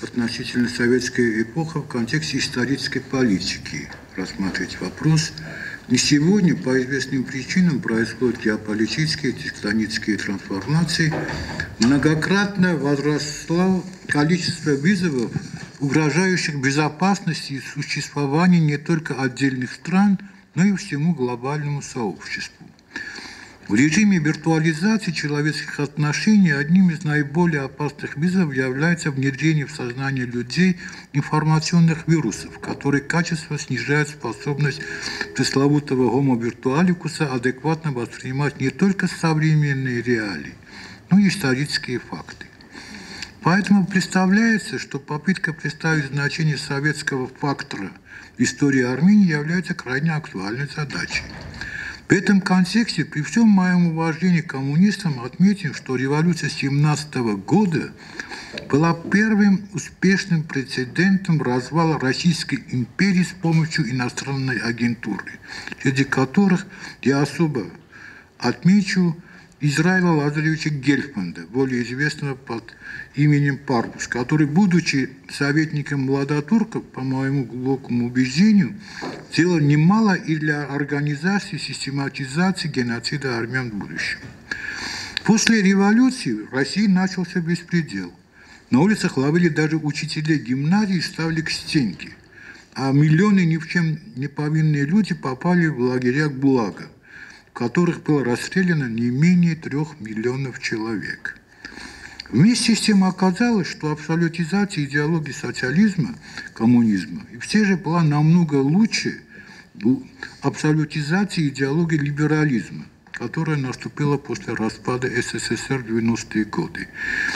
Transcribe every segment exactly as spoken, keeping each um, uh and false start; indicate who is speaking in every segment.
Speaker 1: относительно советской эпохи в контексте исторической политики. Рассматривать вопрос. Не сегодня по известным причинам происходят геополитические, тектонические трансформации. Многократно возросло количество вызовов, угрожающих безопасности и существованию не только отдельных стран, но и всему глобальному сообществу. В режиме виртуализации человеческих отношений одним из наиболее опасных вызовов является внедрение в сознание людей информационных вирусов, которые качественно снижают способность пресловутого гомо виртуаликуса адекватно воспринимать не только современные реалии, но и исторические факты. Поэтому представляется, что попытка представить значение советского фактора в истории Армении является крайне актуальной задачей. В этом контексте, при всем моем уважении к коммунистам, отметим, что революция тысяча девятьсот семнадцатого года была первым успешным прецедентом развала Российской империи с помощью иностранной агентуры, среди которых я особо отмечу Израиля Лазаревича Гельфанда, более известного под именем Парвус, который, будучи советником младотурков, по моему глубокому убеждению, сделал немало и для организации систематизации геноцида армян в будущем. После революции в России начался беспредел. На улицах ловили даже учителей гимназии и ставили к стенке, а миллионы ни в чем не повинные люди попали в лагеря ГУЛАГа, в которых было расстреляно не менее трех миллионов человек. Вместе с тем оказалось, что абсолютизация идеологии социализма, коммунизма, и все же была намного лучше абсолютизации идеологии либерализма, которая наступила после распада СССР в девяностые годы.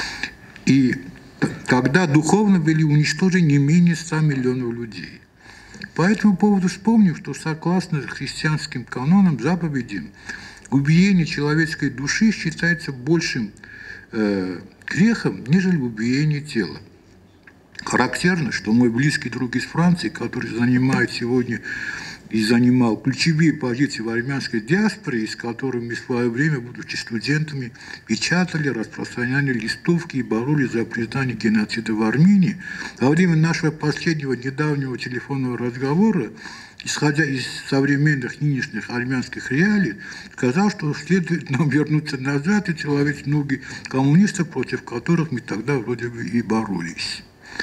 Speaker 1: И когда духовно были уничтожены не менее ста миллионов людей. По этому поводу вспомним, что согласно христианским канонам, заповедям, убиение человеческой души считается большим э, грехом, нежели убиение тела. Характерно, что мой близкий друг из Франции, который занимает сегодня и занимал ключевые позиции в армянской диаспоре, с которыми в свое время, будучи студентами, печатали, распространяли листовки и боролись за признание геноцида в Армении, во время нашего последнего недавнего телефонного разговора, исходя из современных нынешних армянских реалий, сказал, что следует нам вернуться назад и целовать ноги коммунистов, против которых мы тогда вроде бы и боролись.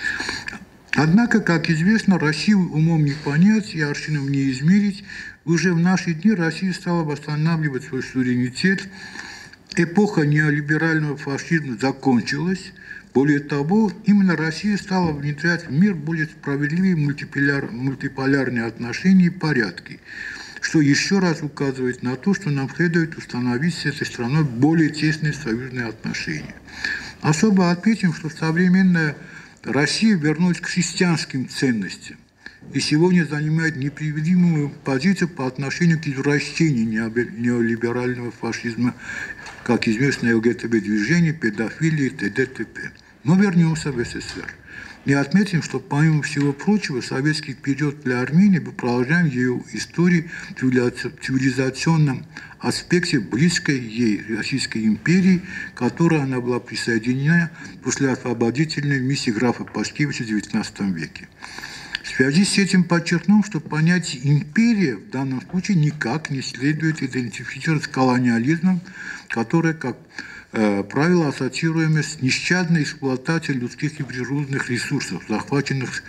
Speaker 1: Однако, как известно, Россию умом не понять и аршином не измерить. Уже в наши дни Россия стала восстанавливать свой суверенитет. Эпоха неолиберального фашизма закончилась. Более того, именно Россия стала внедрять в мир более справедливые мультиполяр, мультиполярные отношения и порядки, что еще раз указывает на то, что нам следует установить с этой страной более тесные союзные отношения. Особо отметим, что современная Россия вернулась к христианским ценностям и сегодня занимает непримиримую позицию по отношению к извращению неолиберального фашизма, как известно, ЛГБТ-движение, педофилии, т.д. т.п. Но вернемся в СССР. И отметим, что, помимо всего прочего, советский период для Армении мы продолжаем ее историю в цивилизационном аспекте близкой ей Российской империи, к которой она была присоединена после освободительной миссии графа Пашкевича в девятнадцатом веке. В связи с этим подчеркнем, что понятие «империя» в данном случае никак не следует идентифицировать с колониализмом, который, как э, правило, ассоциируемо с нещадной эксплуатацией людских и природных ресурсов, захваченных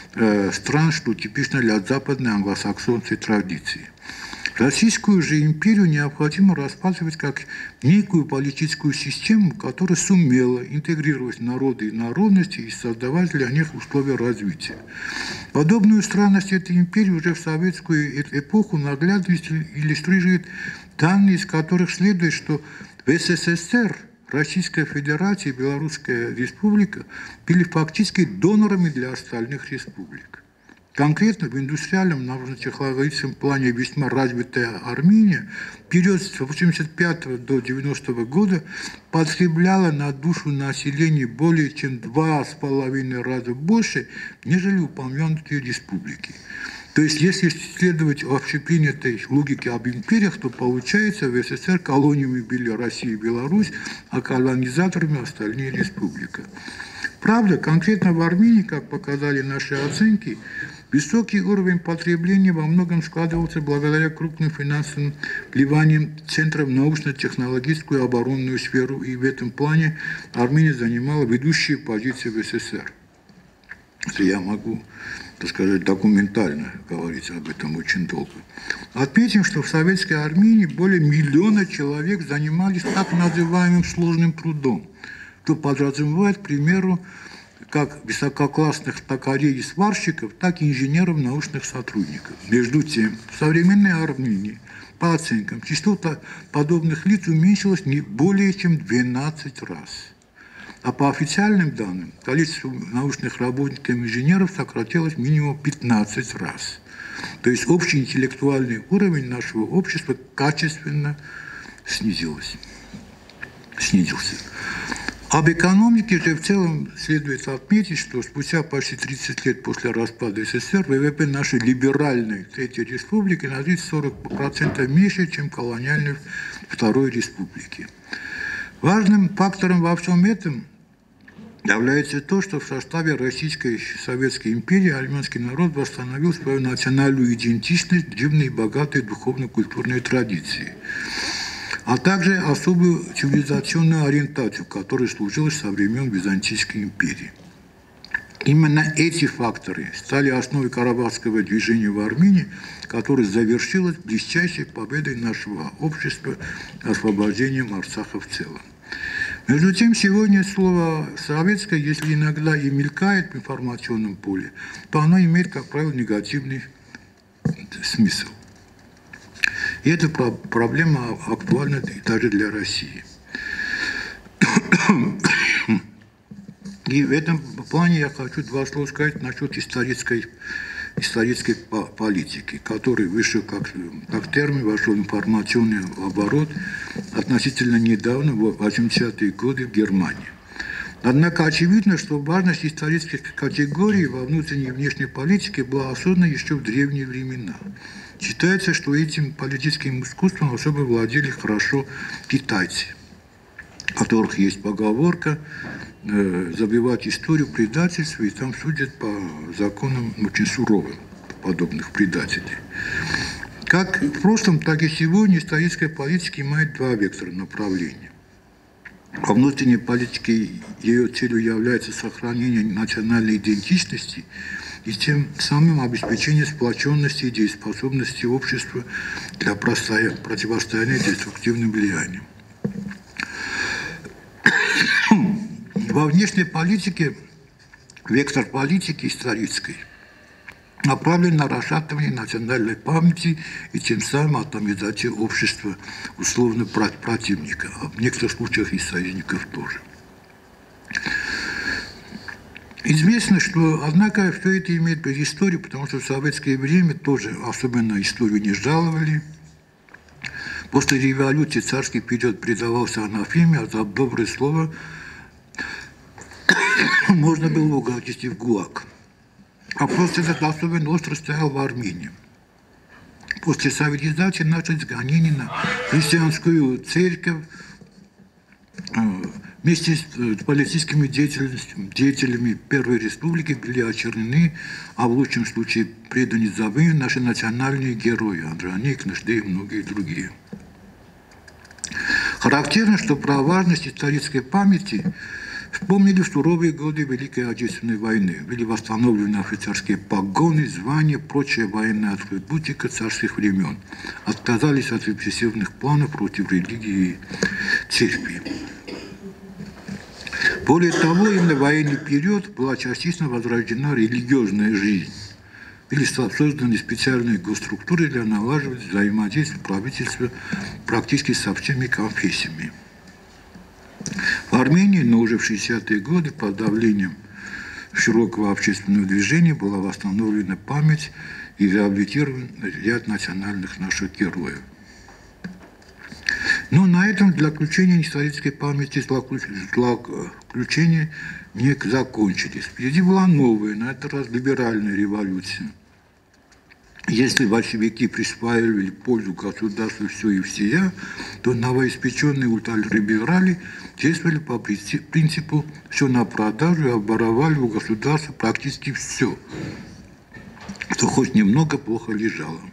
Speaker 1: э, стран, что типично для западной англосаксонской традиции. Российскую же империю необходимо рассматривать как некую политическую систему, которая сумела интегрировать народы и народности и создавать для них условия развития. Подобную странность этой империи уже в советскую эпоху наглядно иллюстрирует данные, из которых следует, что в СССР Российская Федерация и Белорусская Республика были фактически донорами для остальных республик. Конкретно в индустриальном научно-технологическом плане весьма развитая Армения в период с восемьдесят пятого до девяностого года потребляла на душу населения более чем в два с половиной раза больше, нежели упомянутые республики. То есть, если следовать общепринятой логике об империях, то получается, в СССР колониями были Россия и Беларусь, а колонизаторами остальные республики. Правда, конкретно в Армении, как показали наши оценки, высокий уровень потребления во многом складывался благодаря крупным финансовым вливаниям центров в научно-технологическую и оборонную сферу, и в этом плане Армения занимала ведущие позиции в СССР. Это я могу, так сказать, документально говорить об этом очень долго. Отметим, что в советской Армении более миллиона человек занимались так называемым сложным трудом, что подразумевает, к примеру, как высококлассных токарей и сварщиков, так и инженеров, научных сотрудников. Между тем, в современной Армении, по оценкам, число подобных лиц уменьшилось не более чем в двенадцать раз. А по официальным данным, количество научных работников и инженеров сократилось минимум пятнадцать раз. То есть общий интеллектуальный уровень нашего общества качественно снизился. снизился. Об экономике же в целом следует отметить, что спустя почти тридцать лет после распада СССР ВВП нашей либеральной Третьей Республики на тридцать — сорок процентов меньше, чем колониальной Второй Республики. Важным фактором во всем этом является то, что в составе Российской Советской империи армянский народ восстановил свою национальную идентичность, древние и богатые духовно-культурные традиции, а также особую цивилизационную ориентацию, которая служила со времен Византийской империи. Именно эти факторы стали основой карабахского движения в Армении, которое завершилось блестящей победой нашего общества, освобождением Арцаха в целом. Между тем, сегодня слово «советское», если иногда и мелькает в информационном поле, то оно имеет, как правило, негативный смысл. И эта проблема актуальна даже для России. И в этом плане я хочу два слова сказать насчет исторической, исторической политики, который вышел как, как термин, вошел в информационный оборот относительно недавно, в восьмидесятые годы в Германии. Однако очевидно, что важность исторических категорий во внутренней и внешней политике была осознана еще в древние времена. Считается, что этим политическим искусством особо владели хорошо китайцы, у которых есть поговорка э, «забивать историю предательства», и там судят по законам очень суровым подобных предателей. Как в прошлом, так и сегодня историческая политика имеет два вектора направления. Во внутренней политике ее целью является сохранение национальной идентичности и тем самым обеспечение сплоченности и дееспособности общества для противостояния деструктивным влияниям. Во внешней политике вектор политики исторической направлен на расшатывание национальной памяти и тем самым атомизацию общества условно противника, а в некоторых случаях и союзников тоже. Известно, что, однако, все это имеет предысторию, потому что в советское время тоже особенно историю не жаловали. После революции царский период предавался анафеме, а за доброе слово можно было угодить и в ГУЛАГ. Вопрос этот особенно остро стоял в Армении. После советизации начались гонения на христианскую церковь. Вместе с политическими деятелями Первой Республики были очернены, а в лучшем случае преданы забвению наши национальные герои Андроник, Нашдей и многие другие. Характерно, что про важность исторической памяти вспомнили в суровые годы Великой Отечественной войны. Были восстановлены офицерские погоны, звания, прочая военная атрибутика царских времен. Отказались от репрессивных планов против религии и церкви. Более того, именно в военный период была частично возрождена религиозная жизнь. Были созданы специальные госструктуры для налаживания взаимодействия правительства практически со всеми конфессиями. В Армении, но уже в шестидесятые годы под давлением широкого общественного движения была восстановлена память и реабилитирован ряд национальных наших героев. Но на этом для включения исторической памяти злоключения не закончились. Впереди была новая, на этот раз либеральная революция. Если большевики присваивали пользу государству все и всея, то новоиспеченные ультралиберали действовали по принципу «все на продажу» и обворовали у государства практически все, что хоть немного плохо лежало.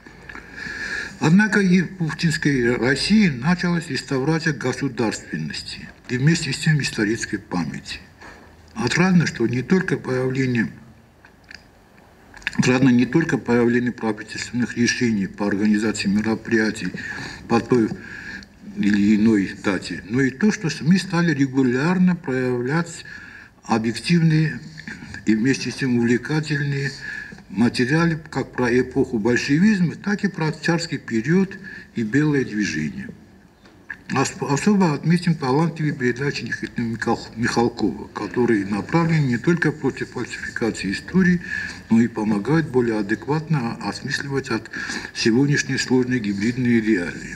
Speaker 1: Однако и в путинской России началась реставрация государственности и вместе с тем исторической памяти. Отрадно, что не только появление Отрадно не только появление правительственных решений по организации мероприятий по той или иной дате, но и то, что СМИ стали регулярно проявлять объективные и вместе с тем увлекательные материалы как про эпоху большевизма, так и про царский период и белое движение. Особо отметим талантливые передачи Никиты Михалкова, которые направлены не только против фальсификации истории, но и помогают более адекватно осмысливать от сегодняшней сложной гибридной реалии.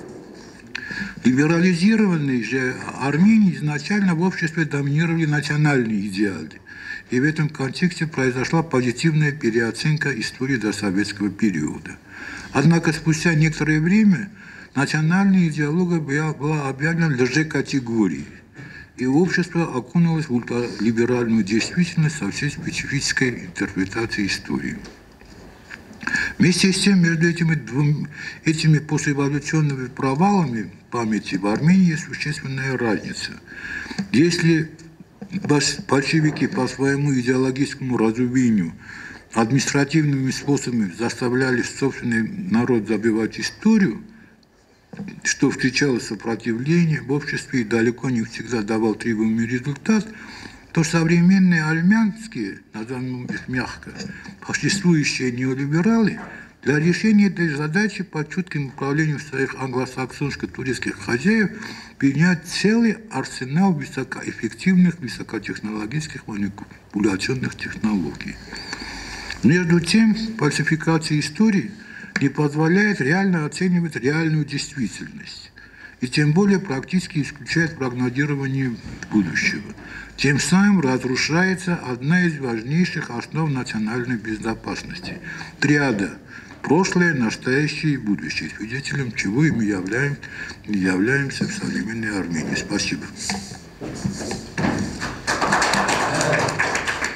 Speaker 1: Либерализированной же Армении изначально в обществе доминировали национальные идеалы. И в этом контексте произошла позитивная переоценка истории досоветского периода. Однако спустя некоторое время национальная идеология была объявлена лжекатегорией, и общество окунулось в ультралиберальную действительность со всей специфической интерпретацией истории. Вместе с тем, между этими, двум, этими послереволюционными провалами памяти в Армении есть существенная разница. Если большевики по своему идеологическому разумению административными способами заставляли собственный народ забивать историю, что встречало сопротивление в обществе и далеко не всегда давал требуемый результат, то современные армянские, назовем их мягко, существующие неолибералы для решения этой задачи под чутким управлением своих англосаксонско-турецких хозяев применяют целый арсенал высокоэффективных, высокотехнологических манипуляционных технологий. Между тем, фальсификация истории не позволяет реально оценивать реальную действительность и тем более практически исключает прогнозирование будущего. Тем самым разрушается одна из важнейших основ национальной безопасности – триада прошлое, настоящее и будущее, свидетелем чего и мы являем, являемся в современной Армении. Спасибо.